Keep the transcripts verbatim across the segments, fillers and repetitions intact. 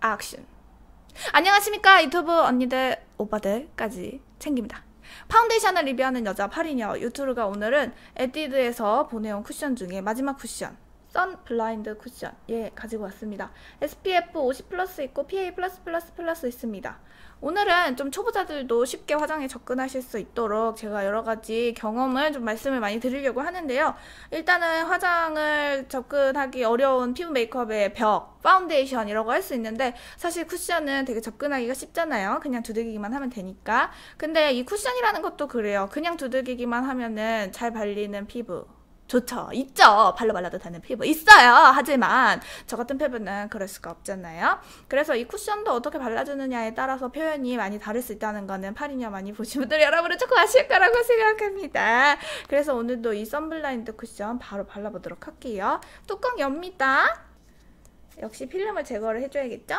액션. 안녕하십니까 유튜브 언니들 오빠들까지 챙깁니다. 파운데이션을 리뷰하는 여자 파리녀 유튜브가 오늘은 에뛰드에서 보내온 쿠션 중에 마지막 쿠션 선 블라인드 쿠션 예 가지고 왔습니다. 에스피에프 오십 플러스 있고 피에이 플러스 플러스 플러스 있습니다. 오늘은 좀 초보자들도 쉽게 화장에 접근하실 수 있도록 제가 여러가지 경험을 좀 말씀을 많이 드리려고 하는데요. 일단은 화장을 접근하기 어려운 피부 메이크업의 벽, 파운데이션이라고 할 수 있는데 사실 쿠션은 되게 접근하기가 쉽잖아요. 그냥 두들기기만 하면 되니까. 근데 이 쿠션이라는 것도 그래요. 그냥 두들기기만 하면은 잘 발리는 피부 좋죠. 있죠. 발로 발라도 되는 피부 있어요. 하지만 저 같은 피부는 그럴 수가 없잖아요. 그래서 이 쿠션도 어떻게 발라주느냐에 따라서 표현이 많이 다를 수 있다는 거는 파리녀 많이 보신 분들 여러분은 조금 아실 거라고 생각합니다. 그래서 오늘도 이 선블라인드 쿠션 바로 발라보도록 할게요. 뚜껑 엽니다. 역시 필름을 제거를 해줘야겠죠?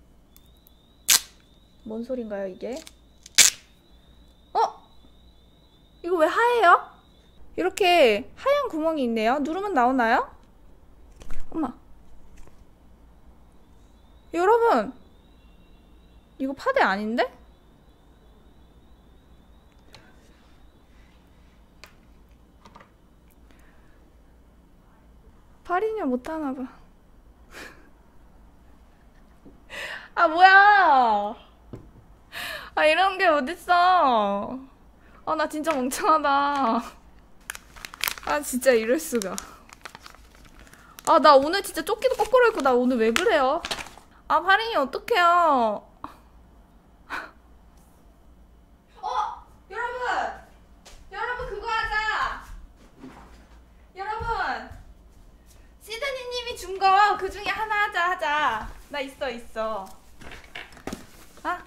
뭔 소린가요 이게? 어? 이거 왜 하얘요? 이렇게 하얀 구멍이 있네요. 누르면 나오나요? 엄마. 여러분. 이거 파데 아닌데? 파리녀 못하나봐. 아 뭐야. 아 이런 게 어딨어. 아 나 진짜 멍청하다. 아 진짜 이럴수가. 아 나 오늘 진짜 조끼도 거꾸로 입고 나 오늘 왜 그래요? 아 파린이 어떡해요. 어! 여러분! 여러분 그거 하자! 여러분! 시드니님이 준 거 그 중에 하나 하자 하자. 나 있어 있어. 아?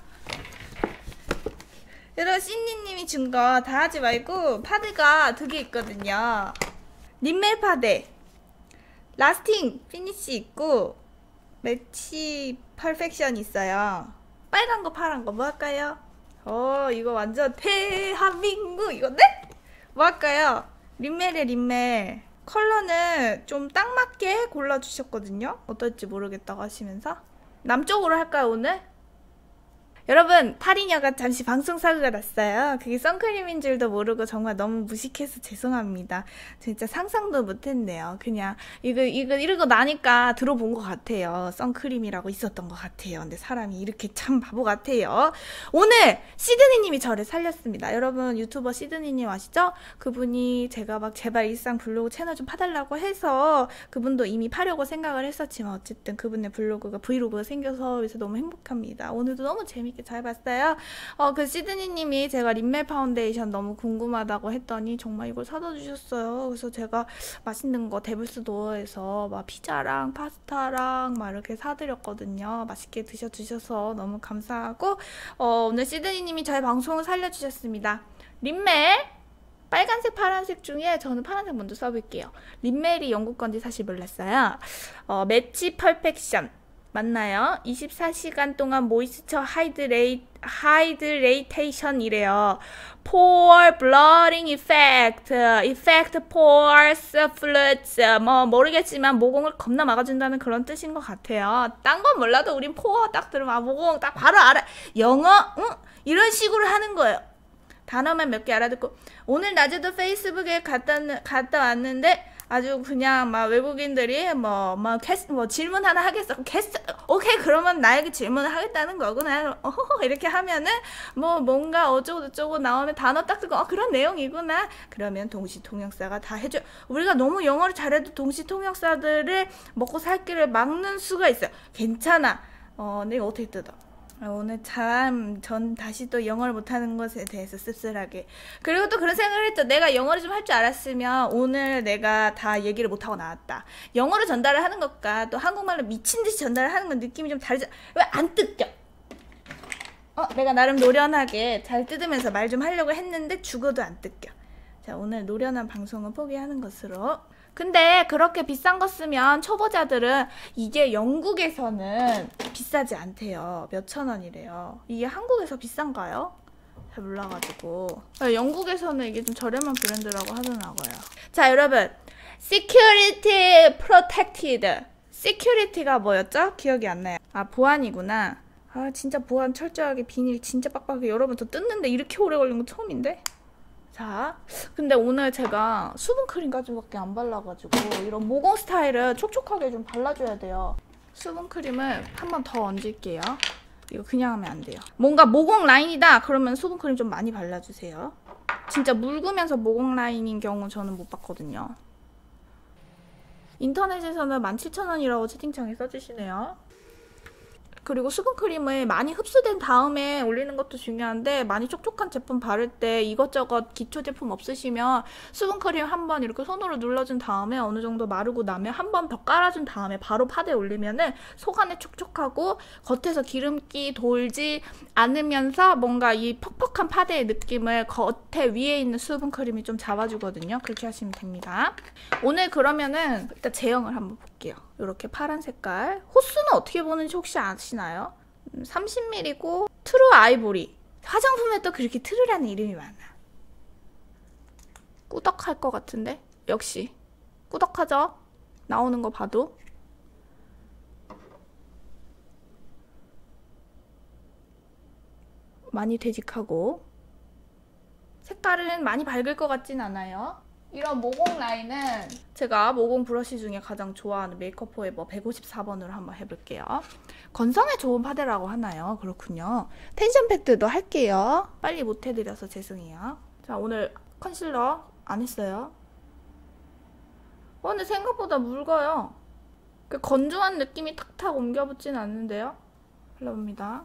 여러분 시드니님이 준 거 다 하지 말고 파드가 두 개 있거든요. 립멜 파데 라스팅 피니쉬 있고 매치 퍼펙션 있어요. 빨간 거 파란 거 뭐 할까요? 어 이거 완전 대한민국 이건데? 뭐 할까요? 립멜에 립멜 컬러는 좀 딱 맞게 골라주셨거든요. 어떨지 모르겠다고 하시면서 남쪽으로 할까요 오늘? 여러분 파리녀가 잠시 방송사고가 났어요. 그게 선크림인 줄도 모르고 정말 너무 무식해서 죄송합니다. 진짜 상상도 못했네요. 그냥 이거 이거 이러고 나니까 들어본 것 같아요. 선크림이라고 있었던 것 같아요. 근데 사람이 이렇게 참 바보 같아요. 오늘 시드니님이 저를 살렸습니다. 여러분 유튜버 시드니님 아시죠? 그분이 제가 막 제발 일상 블로그 채널 좀 파달라고 해서 그분도 이미 파려고 생각을 했었지만 어쨌든 그분의 블로그가 브이로그가 생겨서 그래서 너무 행복합니다. 오늘도 너무 재밌게 잘 봤어요. 어, 그 시드니님이 제가 립멜 파운데이션 너무 궁금하다고 했더니 정말 이걸 사다 주셨어요. 그래서 제가 맛있는 거 데블스 도어에서 막 피자랑 파스타랑 막 이렇게 사드렸거든요. 맛있게 드셔주셔서 너무 감사하고 어, 오늘 시드니님이 저의 방송을 살려주셨습니다. 립멜 빨간색 파란색 중에 저는 파란색 먼저 써볼게요. 립멜이 영국 건지 사실 몰랐어요. 어, 매치 퍼펙션 맞나요? 이십사 시간 동안 모이스처 하이드레이, 하이드레이테이션이래요. Pore blurring effect, effect pores, floods 뭐 모르겠지만 모공을 겁나 막아준다는 그런 뜻인 것 같아요. 딴 건 몰라도 우린 포어 딱 들으면 아, 모공 딱 바로 알아. 영어? 응? 이런 식으로 하는 거예요. 단어만 몇 개 알아듣고 오늘 낮에도 페이스북에 갔다, 갔다 왔는데 아주 그냥 막 외국인들이 뭐, 뭐, 캐스, 뭐 질문 하나 하겠어. 캐스, 오케이, 그러면 나에게 질문을 하겠다는 거구나. 어허허, 이렇게 하면은 뭐 뭔가 어쩌고저쩌고 나오면 단어 딱 듣고, 어, 그런 내용이구나. 그러면 동시통역사가 다 해줘. 우리가 너무 영어를 잘해도 동시통역사들을 먹고 살 길을 막는 수가 있어요. 괜찮아. 어, 내가 어떻게 뜯어? 오늘 참 전 다시 또 영어를 못하는 것에 대해서 씁쓸하게 그리고 또 그런 생각을 했죠. 내가 영어를 좀 할 줄 알았으면 오늘 내가 다 얘기를 못하고 나왔다. 영어로 전달을 하는 것과 또 한국말로 미친듯이 전달을 하는 건 느낌이 좀 다르죠. 왜 안 뜯겨? 어, 내가 나름 노련하게 잘 뜯으면서 말 좀 하려고 했는데 죽어도 안 뜯겨. 자, 오늘 노련한 방송은 포기하는 것으로. 근데 그렇게 비싼 거 쓰면 초보자들은 이게 영국에서는 비싸지 않대요. 몇천 원이래요. 이게 한국에서 비싼가요? 잘 몰라가지고. 영국에서는 이게 좀 저렴한 브랜드라고 하더라고요. 자, 여러분. Security Protected 시큐리티가 뭐였죠? 기억이 안 나요. 아, 보안이구나. 아, 진짜 보안 철저하게 비닐 진짜 빡빡하게 여러분 저 뜯는데 이렇게 오래 걸린 거 처음인데? 자, 근데 오늘 제가 수분크림까지밖에 안 발라가지고 이런 모공 스타일을 촉촉하게 좀 발라줘야 돼요. 수분크림을 한 번 더 얹을게요. 이거 그냥 하면 안 돼요. 뭔가 모공 라인이다 그러면 수분크림 좀 많이 발라주세요. 진짜 묽으면서 모공 라인인 경우 저는 못 봤거든요. 인터넷에서는 만 칠천 원이라고 채팅창에 써주시네요. 그리고 수분크림을 많이 흡수된 다음에 올리는 것도 중요한데 많이 촉촉한 제품 바를 때 이것저것 기초 제품 없으시면 수분크림 한번 이렇게 손으로 눌러준 다음에 어느 정도 마르고 나면 한 번 더 깔아준 다음에 바로 파데에 올리면은 속 안에 촉촉하고 겉에서 기름기 돌지 않으면서 뭔가 이 퍽퍽한 파데의 느낌을 겉에 위에 있는 수분크림이 좀 잡아주거든요. 그렇게 하시면 됩니다. 오늘 그러면은 일단 제형을 한번 볼게요. 이렇게 파란 색깔. 호수는 어떻게 보는지 혹시 아시나요? 삼십 밀리리터고 트루 아이보리. 화장품에 또 그렇게 트루라는 이름이 많아. 꾸덕할 것 같은데? 역시 꾸덕하죠? 나오는 거 봐도. 많이 되직하고 색깔은 많이 밝을 것 같진 않아요. 이런 모공 라인은 제가 모공 브러쉬 중에 가장 좋아하는 메이크업 포에버 백오십사 번으로 한번 해볼게요. 건성에 좋은 파데라고 하나요? 그렇군요. 텐션 팩트도 할게요. 빨리 못 해드려서 죄송해요. 자, 오늘 컨실러 안 했어요. 어, 근데 생각보다 묽어요. 그 건조한 느낌이 탁탁 옮겨붙진 않는데요. 발라봅니다.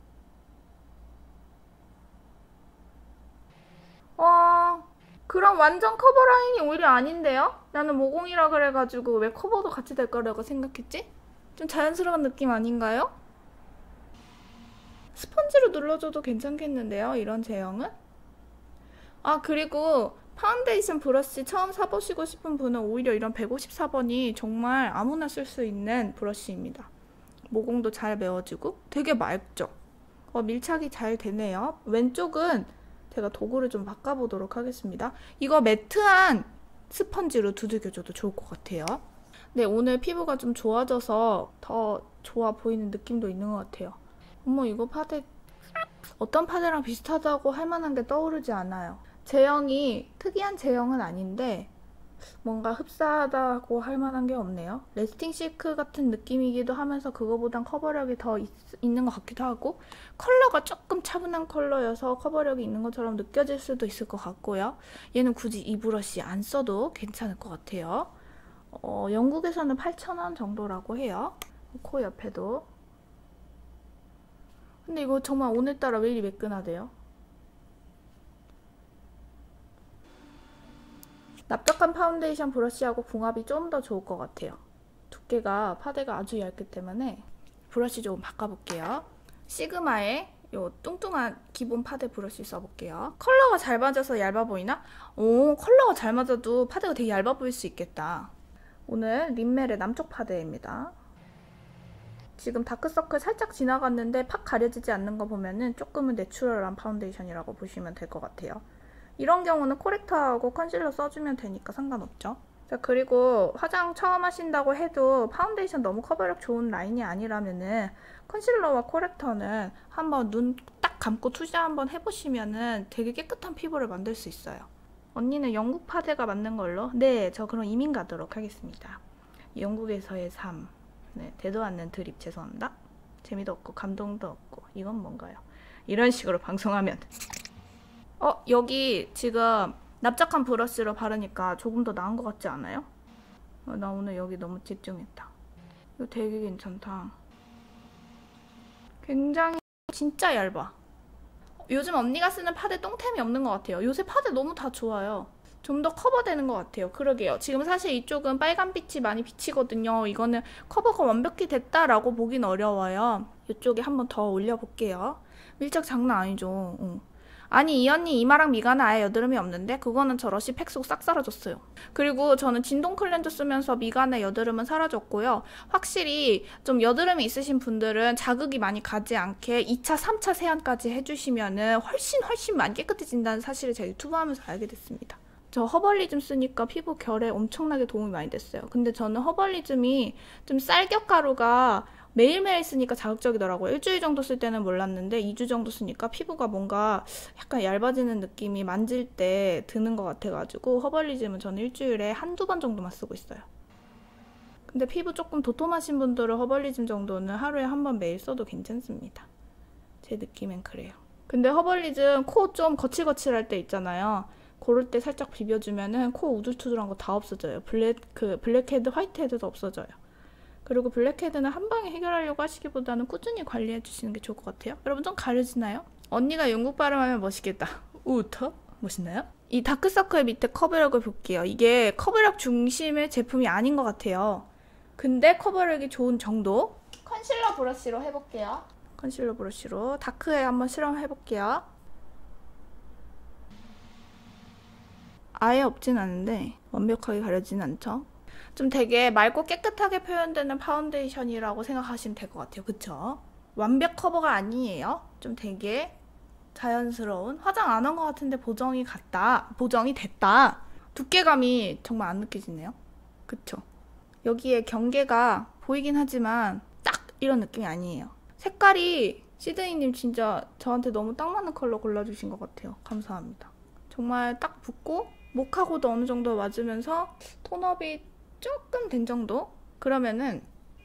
어... 그럼 완전 커버 라인이 오히려 아닌데요? 나는 모공이라 그래가지고 왜 커버도 같이 될 거라고 생각했지? 좀 자연스러운 느낌 아닌가요? 스펀지로 눌러줘도 괜찮겠는데요? 이런 제형은? 아, 그리고 파운데이션 브러쉬 처음 사보시고 싶은 분은 오히려 이런 백오십사 번이 정말 아무나 쓸 수 있는 브러쉬입니다. 모공도 잘 메워지고 되게 맑죠? 어, 밀착이 잘 되네요. 왼쪽은 제가 도구를 좀 바꿔보도록 하겠습니다. 이거 매트한 스펀지로 두들겨줘도 좋을 것 같아요. 네, 오늘 피부가 좀 좋아져서 더 좋아 보이는 느낌도 있는 것 같아요. 어머, 이거 파데 어떤 파데랑 비슷하다고 할 만한 게 떠오르지 않아요. 제형이 특이한 제형은 아닌데 뭔가 흡사하다고 할 만한 게 없네요. 레스팅 실크 같은 느낌이기도 하면서 그거보단 커버력이 더 있, 있는 것 같기도 하고 컬러가 조금 차분한 컬러여서 커버력이 있는 것처럼 느껴질 수도 있을 것 같고요. 얘는 굳이 이 브러쉬 안 써도 괜찮을 것 같아요. 어, 영국에서는 팔천 원 정도라고 해요. 코 옆에도. 근데 이거 정말 오늘따라 왜 이리 매끈하대요? 납작한 파운데이션 브러쉬하고 궁합이 좀 더 좋을 것 같아요. 두께가 파데가 아주 얇기 때문에 브러쉬 조금 바꿔볼게요. 시그마의 요 뚱뚱한 기본 파데 브러쉬 써볼게요. 컬러가 잘 맞아서 얇아 보이나? 오, 컬러가 잘 맞아도 파데가 되게 얇아 보일 수 있겠다. 오늘 린멜의 남쪽 파데입니다. 지금 다크서클 살짝 지나갔는데 팍 가려지지 않는 거 보면은 조금은 내추럴한 파운데이션이라고 보시면 될 것 같아요. 이런 경우는 코렉터하고 컨실러 써주면 되니까 상관없죠. 자, 그리고 화장 처음 하신다고 해도 파운데이션 너무 커버력 좋은 라인이 아니라면은 컨실러와 코렉터는 한번 눈 딱 감고 투자 한번 해보시면은 되게 깨끗한 피부를 만들 수 있어요. 언니는 영국 파데가 맞는 걸로? 네, 저 그럼 이민 가도록 하겠습니다. 영국에서의 삶. 네, 되도 않는 드립 죄송합니다. 재미도 없고 감동도 없고 이건 뭔가요? 이런 식으로 방송하면 어, 여기 지금 납작한 브러쉬로 바르니까 조금 더 나은 것 같지 않아요? 어, 나 오늘 여기 너무 집중했다. 이거 되게 괜찮다. 굉장히 진짜 얇아. 요즘 언니가 쓰는 파데 똥템이 없는 것 같아요. 요새 파데 너무 다 좋아요. 좀 더 커버되는 것 같아요. 그러게요. 지금 사실 이쪽은 빨간빛이 많이 비치거든요. 이거는 커버가 완벽히 됐다라고 보긴 어려워요. 이쪽에 한번 더 올려볼게요. 밀착 장난 아니죠. 응. 아니 이 언니 이마랑 미간은 아예 여드름이 없는데 그거는 저 러쉬 팩 속 싹 사라졌어요. 그리고 저는 진동 클렌저 쓰면서 미간의 여드름은 사라졌고요. 확실히 좀 여드름이 있으신 분들은 자극이 많이 가지 않게 이 차, 삼 차 세안까지 해주시면은 훨씬 훨씬 많이 깨끗해진다는 사실을 제가 유튜브 하면서 알게 됐습니다. 저 허벌리즘 쓰니까 피부 결에 엄청나게 도움이 많이 됐어요. 근데 저는 허벌리즘이 좀 쌀겹가루가 매일매일 쓰니까 자극적이더라고요. 일주일 정도 쓸 때는 몰랐는데 이 주 정도 쓰니까 피부가 뭔가 약간 얇아지는 느낌이 만질 때 드는 것 같아가지고 허벌리즘은 저는 일주일에 한두 번 정도만 쓰고 있어요. 근데 피부 조금 도톰하신 분들은 허벌리즘 정도는 하루에 한 번 매일 써도 괜찮습니다. 제 느낌엔 그래요. 근데 허벌리즘 코 좀 거칠거칠할 때 있잖아요. 그럴 때 살짝 비벼주면은 코 우둘투둘한 거 다 없어져요. 블랙, 그 블랙헤드, 화이트헤드도 없어져요. 그리고 블랙헤드는 한 방에 해결하려고 하시기보다는 꾸준히 관리해 주시는 게 좋을 것 같아요. 여러분 좀 가려지나요? 언니가 영국 발음하면 멋있겠다. 우터? 멋있나요? 이 다크서클 밑에 커버력을 볼게요. 이게 커버력 중심의 제품이 아닌 것 같아요. 근데 커버력이 좋은 정도. 컨실러 브러쉬로 해볼게요. 컨실러 브러쉬로 다크에 한번 실험해볼게요. 아예 없진 않은데 완벽하게 가려지진 않죠. 좀 되게 맑고 깨끗하게 표현되는 파운데이션이라고 생각하시면 될 것 같아요. 그쵸? 완벽 커버가 아니에요. 좀 되게 자연스러운, 화장 안 한 것 같은데 보정이 갔다, 보정이 됐다. 두께감이 정말 안 느껴지네요. 그쵸? 여기에 경계가 보이긴 하지만 딱 이런 느낌이 아니에요. 색깔이 시드니님 진짜 저한테 너무 딱 맞는 컬러 골라주신 것 같아요. 감사합니다. 정말 딱 붓고 목하고도 어느 정도 맞으면서 톤업이 조금 된 정도? 그러면은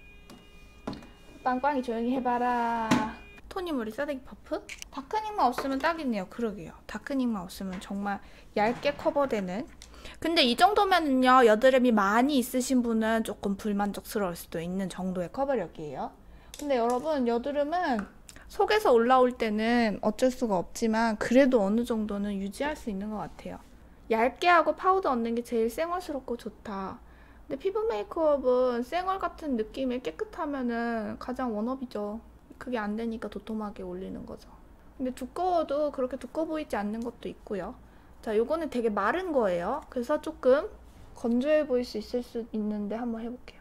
빵빵이 조용히 해봐라. 토니모리 싸대기 퍼프? 다크닝만 없으면 딱이네요. 그러게요. 다크닝만 없으면 정말 얇게 커버되는. 근데 이 정도면은요, 여드름이 많이 있으신 분은 조금 불만족스러울 수도 있는 정도의 커버력이에요. 근데 여러분, 여드름은 속에서 올라올 때는 어쩔 수가 없지만 그래도 어느 정도는 유지할 수 있는 것 같아요. 얇게 하고 파우더 얻는 게 제일 쌩얼스럽고 좋다. 근데 피부 메이크업은 쌩얼 같은 느낌이 깨끗하면은 가장 원업이죠. 그게 안 되니까 도톰하게 올리는 거죠. 근데 두꺼워도 그렇게 두꺼워 보이지 않는 것도 있고요. 자, 요거는 되게 마른 거예요. 그래서 조금 건조해 보일 수 있을 수 있는데 한번 해볼게요.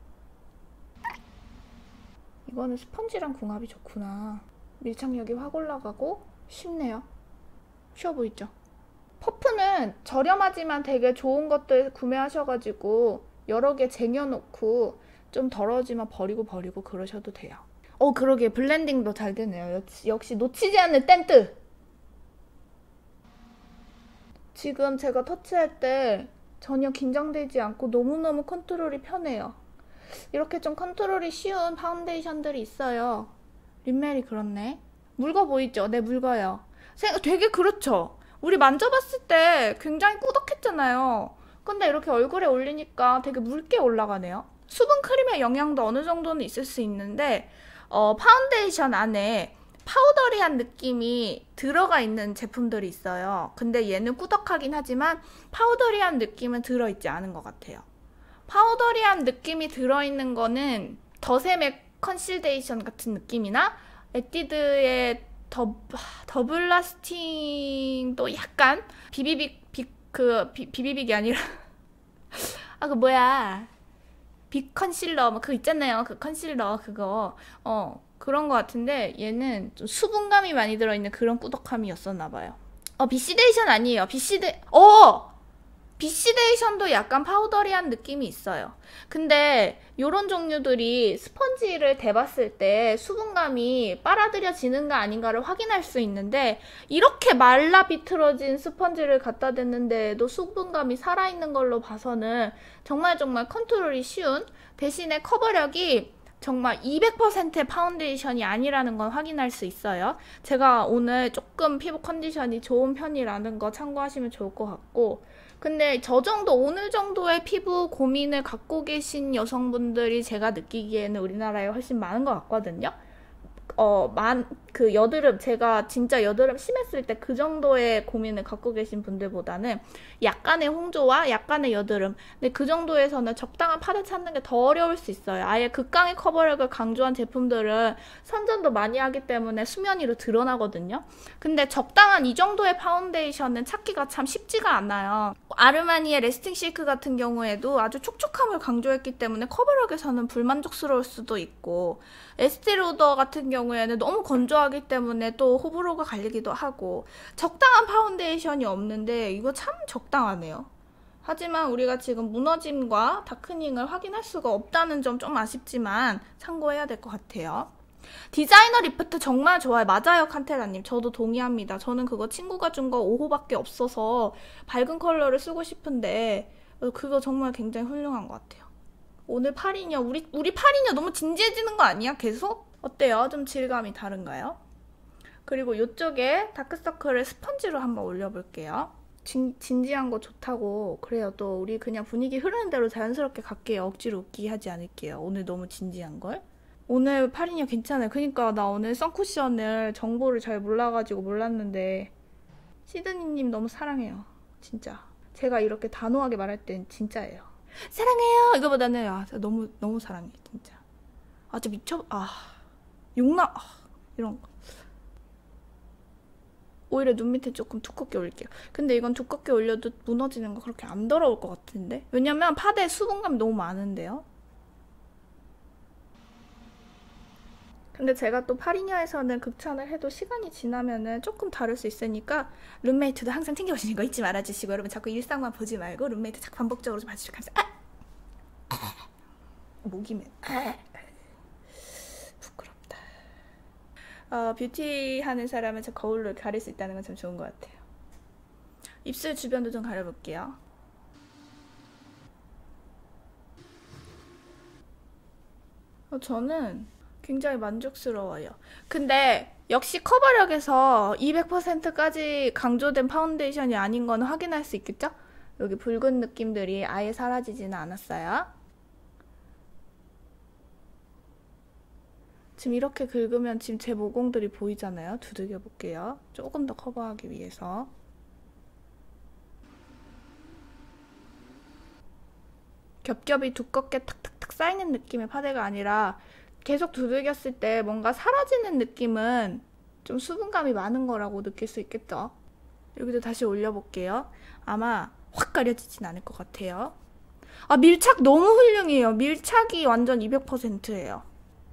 이거는 스펀지랑 궁합이 좋구나. 밀착력이 확 올라가고 쉽네요. 쉬워 보이죠? 퍼프는 저렴하지만 되게 좋은 것들 구매하셔가지고 여러 개 쟁여놓고 좀 더러워지면 버리고 버리고 그러셔도 돼요. 어, 그러게 블렌딩도 잘 되네요. 역시, 역시 놓치지 않는 댄트! 지금 제가 터치할 때 전혀 긴장되지 않고 너무너무 컨트롤이 편해요. 이렇게 좀 컨트롤이 쉬운 파운데이션들이 있어요. 린멜이 그렇네. 묽어 보이죠? 네, 묽어요. 되게 그렇죠? 우리 만져봤을 때 굉장히 꾸덕했잖아요. 근데 이렇게 얼굴에 올리니까 되게 묽게 올라가네요. 수분 크림의 영향도 어느 정도는 있을 수 있는데 어, 파운데이션 안에 파우더리한 느낌이 들어가 있는 제품들이 있어요. 근데 얘는 꾸덕하긴 하지만 파우더리한 느낌은 들어있지 않은 것 같아요. 파우더리한 느낌이 들어있는 거는 더샘의 컨실데이션 같은 느낌이나 에뛰드의 더, 더블 라스팅도 약간 비비빅 비, 그 비, 비비빅이 아니라 아 그 뭐야 빅 컨실러 뭐 그거 있잖아요. 그 컨실러 그거 어 그런 거 같은데 얘는 좀 수분감이 많이 들어있는 그런 꾸덕함이었었나 봐요. 어 비시데이션 아니에요. 비시데 어 비시데이션도 약간 파우더리한 느낌이 있어요. 근데 요런 종류들이 스펀지를 대봤을 때 수분감이 빨아들여지는가 아닌가를 확인할 수 있는데 이렇게 말라 비틀어진 스펀지를 갖다 댔는데도 수분감이 살아있는 걸로 봐서는 정말 정말 컨트롤이 쉬운, 대신에 커버력이 정말 이백 퍼센트의 파운데이션이 아니라는 건 확인할 수 있어요. 제가 오늘 조금 피부 컨디션이 좋은 편이라는 거 참고하시면 좋을 것 같고, 근데 저 정도, 오늘 정도의 피부 고민을 갖고 계신 여성분들이 제가 느끼기에는 우리나라에 훨씬 많은 것 같거든요. 어, 만, 그 여드름, 제가 진짜 여드름 심했을 때 그 정도의 고민을 갖고 계신 분들보다는 약간의 홍조와 약간의 여드름, 근데 그 정도에서는 적당한 파데 찾는 게 더 어려울 수 있어요. 아예 극강의 커버력을 강조한 제품들은 선전도 많이 하기 때문에 수면 위로 드러나거든요. 근데 적당한 이 정도의 파운데이션은 찾기가 참 쉽지가 않아요. 아르마니의 레스팅 실크 같은 경우에도 아주 촉촉함을 강조했기 때문에 커버력에서는 불만족스러울 수도 있고, 에스티로더 같은 경우에는 너무 건조하기 때문에 또 호불호가 갈리기도 하고 적당한 파운데이션이 없는데 이거 참 적당하네요. 하지만 우리가 지금 무너짐과 다크닝을 확인할 수가 없다는 점 좀 아쉽지만 참고해야 될 것 같아요. 디자이너 리프트 정말 좋아요. 맞아요, 칸테라님. 저도 동의합니다. 저는 그거 친구가 준 거 오 호밖에 없어서 밝은 컬러를 쓰고 싶은데 그거 정말 굉장히 훌륭한 것 같아요. 오늘 팔이녀, 우리, 우리 팔이녀 너무 진지해지는 거 아니야? 계속? 어때요? 좀 질감이 다른가요? 그리고 이쪽에 다크서클을 스펀지로 한번 올려볼게요. 진, 진지한 거 좋다고. 그래요. 또 우리 그냥 분위기 흐르는 대로 자연스럽게 갈게요. 억지로 웃기 하지 않을게요. 오늘 너무 진지한 걸. 오늘 팔이녀 괜찮아요. 그니까 나 오늘 선쿠션을 정보를 잘 몰라가지고 몰랐는데 시드니님 너무 사랑해요. 진짜. 제가 이렇게 단호하게 말할 땐 진짜예요. 사랑해요! 이거보다는 아, 너무 너무 사랑해. 진짜. 아 진짜 미쳐. 아 용나. 아, 이런 거. 오히려 눈 밑에 조금 두껍게 올릴게요. 근데 이건 두껍게 올려도 무너지는 거 그렇게 안 더러울 것 같은데? 왜냐면 파데에 수분감이 너무 많은데요? 근데 제가 또 팔이녀에서는 극찬을 해도 시간이 지나면은 조금 다를 수 있으니까 룸메이트도 항상 챙겨오시는 거 잊지 말아주시고 여러분 자꾸 일상만 보지 말고 룸메이트 자꾸 반복적으로 좀 봐주시고 하면서 아! 목이 매 아! 부끄럽다. 어, 뷰티 하는 사람은 저 거울로 가릴 수 있다는 건 참 좋은 것 같아요. 입술 주변도 좀 가려볼게요. 어, 저는 굉장히 만족스러워요. 근데 역시 커버력에서 이백 퍼센트까지 강조된 파운데이션이 아닌 건 확인할 수 있겠죠? 여기 붉은 느낌들이 아예 사라지지는 않았어요. 지금 이렇게 긁으면 지금 제 모공들이 보이잖아요. 두들겨 볼게요. 조금 더 커버하기 위해서. 겹겹이 두껍게 탁탁탁 쌓이는 느낌의 파데가 아니라 계속 두들겼을 때 뭔가 사라지는 느낌은 좀 수분감이 많은 거라고 느낄 수 있겠죠? 여기도 다시 올려볼게요. 아마 확 가려지진 않을 것 같아요. 아, 밀착 너무 훌륭해요. 밀착이 완전 이백 퍼센트예요.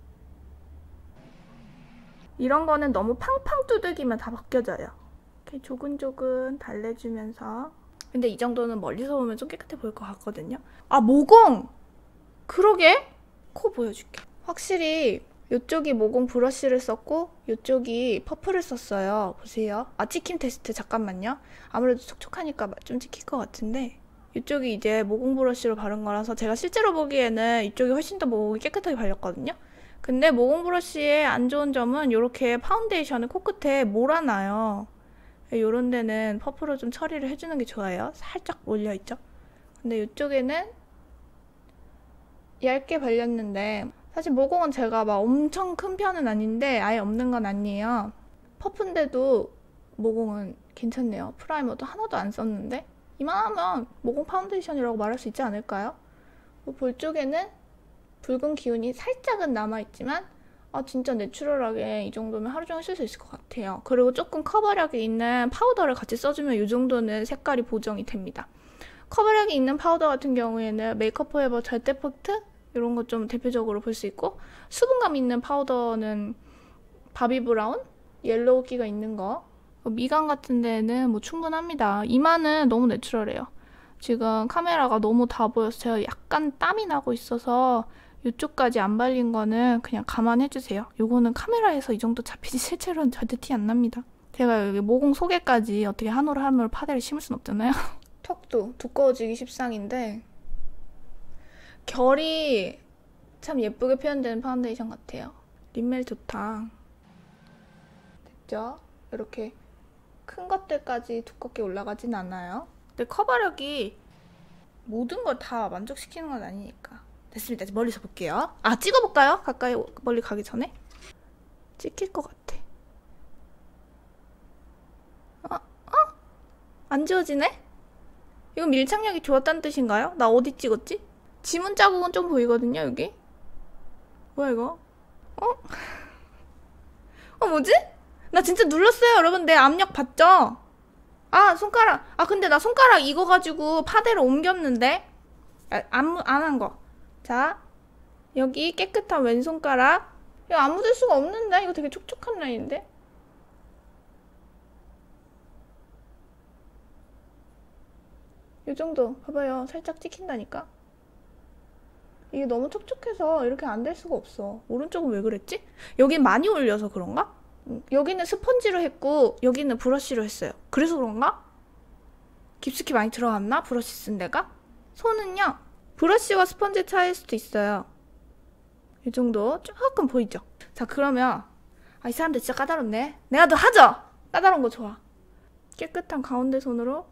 이런 거는 너무 팡팡 두들기면 다 벗겨져요. 이렇게 조근조근 달래주면서. 근데 이 정도는 멀리서 보면 좀 깨끗해 보일 것 같거든요. 아, 모공! 그러게? 코 보여줄게. 확실히 이쪽이 모공 브러쉬를 썼고 이쪽이 퍼프를 썼어요. 보세요. 아, 찍힘 테스트 잠깐만요. 아무래도 촉촉하니까 좀 찍힐 것 같은데 이쪽이 이제 모공 브러쉬로 바른 거라서 제가 실제로 보기에는 이쪽이 훨씬 더 모공이 깨끗하게 발렸거든요. 근데 모공 브러쉬의 안 좋은 점은 이렇게 파운데이션을 코끝에 몰아놔요. 이런 데는 퍼프로 좀 처리를 해주는 게 좋아요. 살짝 몰려있죠? 근데 이쪽에는 얇게 발렸는데 사실 모공은 제가 막 엄청 큰 편은 아닌데 아예 없는 건 아니에요. 퍼프인데도 모공은 괜찮네요. 프라이머도 하나도 안 썼는데 이만하면 모공 파운데이션이라고 말할 수 있지 않을까요? 볼 쪽에는 붉은 기운이 살짝은 남아있지만 아 진짜 내추럴하게 이 정도면 하루 종일 쓸 수 있을 것 같아요. 그리고 조금 커버력이 있는 파우더를 같이 써주면 이 정도는 색깔이 보정이 됩니다. 커버력이 있는 파우더 같은 경우에는 메이크업 포에버 절대 퍼펙트 이런 거 좀 대표적으로 볼 수 있고 수분감 있는 파우더는 바비 브라운, 옐로우기가 있는 거 미간 같은 데는 뭐 충분합니다. 이마는 너무 내추럴해요. 지금 카메라가 너무 다 보여서 제가 약간 땀이 나고 있어서 이쪽까지 안 발린 거는 그냥 감안해주세요. 요거는 카메라에서 이 정도 잡히지 실제로는 절대 티 안 납니다. 제가 여기 모공 속에까지 어떻게 한 올 한 올 파데를 심을 순 없잖아요. 턱도 두꺼워지기 십상인데 결이 참 예쁘게 표현되는 파운데이션 같아요. 립멜 좋다. 됐죠? 이렇게 큰 것들까지 두껍게 올라가진 않아요. 근데 커버력이 모든 걸 다 만족시키는 건 아니니까. 됐습니다. 이제 멀리서 볼게요. 아, 찍어볼까요? 가까이 멀리 가기 전에? 찍힐 것 같아. 어? 어? 안 지워지네? 이건 밀착력이 좋았다는 뜻인가요? 나 어디 찍었지? 지문 자국은 좀 보이거든요, 여기? 뭐야, 이거? 어? 어, 뭐지? 나 진짜 눌렀어요, 여러분. 내 압력 봤죠? 아, 손가락. 아, 근데 나 손가락 이거 가지고 파데를 옮겼는데? 아, 안, 안 한 거. 자, 여기 깨끗한 왼손가락. 이거 안 묻을 수가 없는데? 이거 되게 촉촉한 라인인데? 이 정도 봐봐요. 살짝 찍힌다니까? 이게 너무 촉촉해서 이렇게 안 될 수가 없어. 오른쪽은 왜 그랬지? 여긴 많이 올려서 그런가? 여기는 스펀지로 했고 여기는 브러쉬로 했어요. 그래서 그런가? 깊숙이 많이 들어갔나? 브러쉬 쓴 데가? 손은요, 브러쉬와 스펀지 차이일 수도 있어요. 이 정도 조금 보이죠? 자, 그러면 아, 이 사람들 진짜 까다롭네. 내가 더 하죠? 까다로운 거 좋아. 깨끗한 가운데 손으로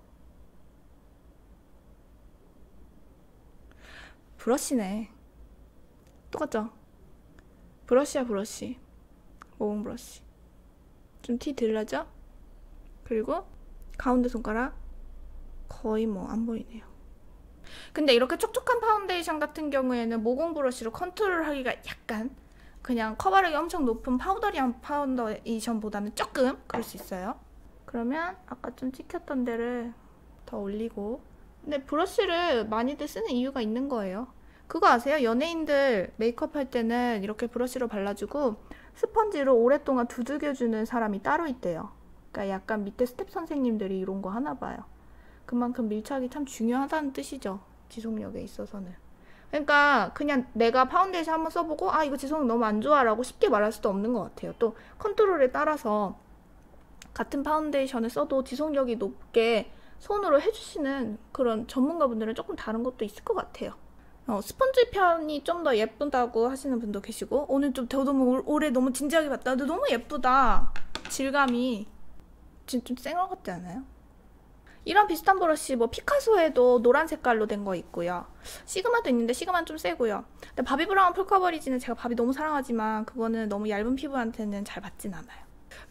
브러쉬네. 똑같죠? 브러쉬야 브러쉬. 모공 브러쉬. 좀 티 들려죠? 그리고 가운데 손가락 거의 뭐 안 보이네요. 근데 이렇게 촉촉한 파운데이션 같은 경우에는 모공 브러쉬로 컨트롤 하기가 약간 그냥 커버력이 엄청 높은 파우더리한 파운데이션보다는 조금 그럴 수 있어요. 그러면 아까 좀 찍혔던 데를 더 올리고. 근데 브러쉬를 많이들 쓰는 이유가 있는 거예요. 그거 아세요? 연예인들 메이크업 할 때는 이렇게 브러쉬로 발라주고 스펀지로 오랫동안 두들겨주는 사람이 따로 있대요. 그러니까 약간 밑에 스텝 선생님들이 이런 거 하나 봐요. 그만큼 밀착이 참 중요하다는 뜻이죠. 지속력에 있어서는. 그러니까 그냥 내가 파운데이션 한번 써보고 아, 이거 지속력 너무 안 좋아 라고 쉽게 말할 수도 없는 것 같아요. 또 컨트롤에 따라서 같은 파운데이션을 써도 지속력이 높게 손으로 해주시는 그런 전문가분들은 조금 다른 것도 있을 것 같아요. 어, 스펀지 편이 좀 더 예쁘다고 하시는 분도 계시고, 오늘 좀 너무 올해 너무 진지하게 봤다. 근데 너무 예쁘다. 질감이 지금 좀 쌩얼 같지 않아요? 이런 비슷한 브러쉬 뭐 피카소에도 노란 색깔로 된 거 있고요. 시그마도 있는데 시그마는 좀 세고요. 근데 바비 브라운 풀커버리지는 제가 바비 너무 사랑하지만 그거는 너무 얇은 피부한테는 잘 맞진 않아요.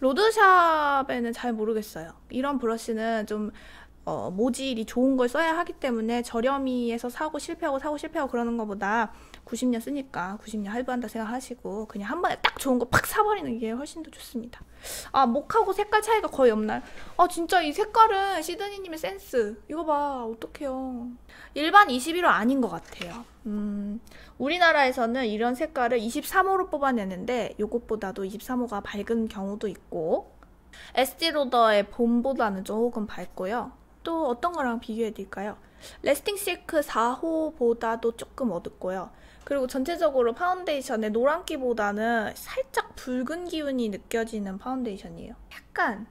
로드샵에는 잘 모르겠어요. 이런 브러쉬는 좀 어, 모질이 좋은 걸 써야 하기 때문에 저렴이에서 사고 실패하고 사고 실패하고 그러는 것보다 구십 년 쓰니까 구십 년 할부한다 생각하시고 그냥 한 번에 딱 좋은 거 팍 사버리는 게 훨씬 더 좋습니다. 아, 목하고 색깔 차이가 거의 없나요? 아, 진짜 이 색깔은 시드니님의 센스. 이거 봐, 어떡해요. 일반 이십일 호 아닌 것 같아요. 음, 우리나라에서는 이런 색깔을 이십삼 호로 뽑아내는데 이것보다도 이십삼 호가 밝은 경우도 있고, 에스티 로더의 봄보다는 조금 밝고요. 또 어떤 거랑 비교해 드릴까요? 레스팅 실크 사 호보다도 조금 어둡고요. 그리고 전체적으로 파운데이션의 노란기보다는 살짝 붉은 기운이 느껴지는 파운데이션이에요. 약간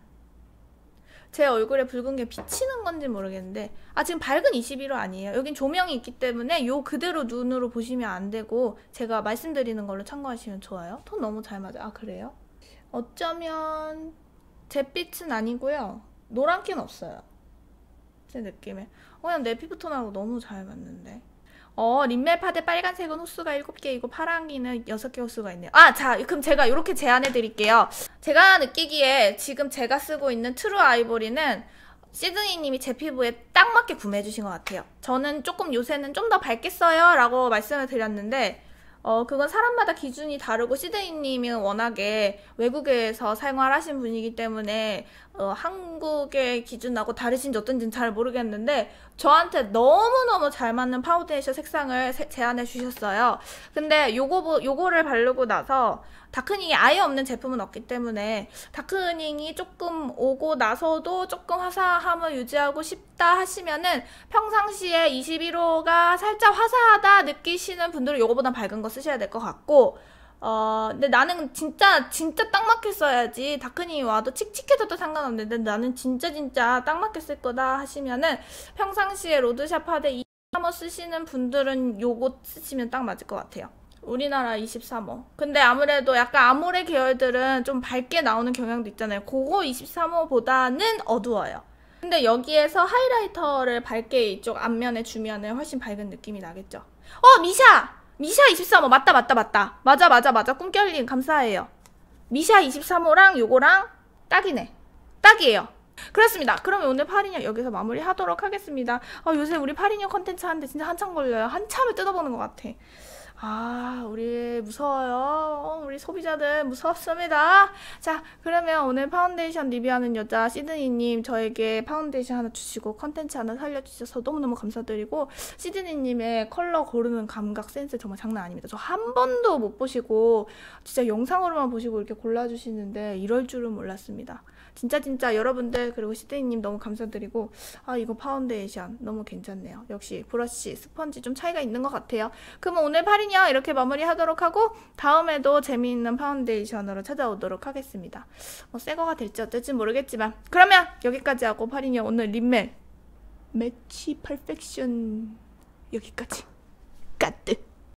제 얼굴에 붉은 게 비치는 건지 모르겠는데, 아, 지금 밝은 이십일 호 아니에요. 여긴 조명이 있기 때문에 요 그대로 눈으로 보시면 안 되고 제가 말씀드리는 걸로 참고하시면 좋아요. 톤 너무 잘 맞아요. 아, 그래요? 어쩌면 잿빛은 아니고요. 노란기는 없어요. 제 느낌에. 어, 그냥 내 피부톤하고 너무 잘 맞는데. 어, 립멜 파데 빨간색은 호수가 일곱 개이고 파란기는 여섯 개 호수가 있네요. 아, 자, 그럼 제가 이렇게 제안해 드릴게요. 제가 느끼기에 지금 제가 쓰고 있는 트루 아이보리는 시드니님이 제 피부에 딱 맞게 구매해 주신 것 같아요. 저는 조금 요새는 좀 더 밝게 써요 라고 말씀을 드렸는데 어, 그건 사람마다 기준이 다르고 시드니님은 워낙에 외국에서 생활하신 분이기 때문에 어, 한국의 기준하고 다르신지 어떤지는 잘 모르겠는데 저한테 너무너무 잘 맞는 파운데이션 색상을 세, 제안해 주셨어요. 근데 요거, 요거를 바르고 나서 다크닝이 아예 없는 제품은 없기 때문에 다크닝이 조금 오고 나서도 조금 화사함을 유지하고 싶다 하시면은 평상시에 이십일 호가 살짝 화사하다 느끼시는 분들은 요거보다 밝은 거 쓰셔야 될 것 같고, 어, 근데 나는 진짜 진짜 딱 맞게 써야지 다크닝이 와도 칙칙해져도 상관없는데 나는 진짜 진짜 딱 맞게 쓸 거다 하시면은 평상시에 로드샵 하되 이십삼 호 쓰시는 분들은 요거 쓰시면 딱 맞을 것 같아요. 우리나라 이십삼 호. 근데 아무래도 약간 아모레 계열들은 좀 밝게 나오는 경향도 있잖아요. 그거 이십삼 호보다는 어두워요. 근데 여기에서 하이라이터를 밝게 이쪽 앞면에 주면은 훨씬 밝은 느낌이 나겠죠. 어, 미샤! 미샤 이십삼 호 맞다 맞다 맞다 맞아 맞아 맞아 꿈결님 감사해요. 미샤 이십삼 호랑 요거랑 딱이네. 딱이에요. 그렇습니다. 그러면 오늘 팔 인형 여기서 마무리하도록 하겠습니다. 어, 요새 우리 팔 인형 컨텐츠 하는데 진짜 한참 걸려요. 한참을 뜯어보는 것 같아. 아, 우리 무서워요. 어, 우리 소비자들 무섭습니다. 자, 그러면 오늘 파운데이션 리뷰하는 여자 시드니님 저에게 파운데이션 하나 주시고 컨텐츠 하나 살려주셔서 너무너무 감사드리고, 시드니님의 컬러 고르는 감각 센스 정말 장난 아닙니다. 저 한 번도 못 보시고 진짜 영상으로만 보시고 이렇게 골라주시는데 이럴 줄은 몰랐습니다. 진짜 진짜 여러분들, 그리고 시드니님 너무 감사드리고, 아, 이거 파운데이션 너무 괜찮네요. 역시 브러쉬, 스펀지 좀 차이가 있는 것 같아요. 그럼 오늘 팔인요 이렇게 마무리 하도록 하고, 다음에도 재미있는 파운데이션으로 찾아오도록 하겠습니다. 뭐 새거가 될지 어쩔지 모르겠지만, 그러면 여기까지 하고 팔인요 오늘 립멜 매치 퍼펙션 여기까지 까뜨.